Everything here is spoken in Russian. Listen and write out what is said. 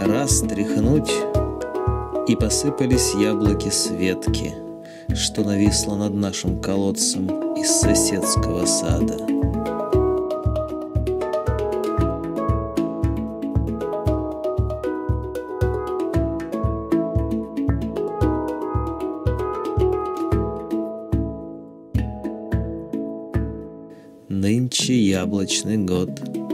раз тряхнуть, и посыпались яблоки с ветки, что нависло над нашим колодцем из соседского сада. Нынче яблочный год.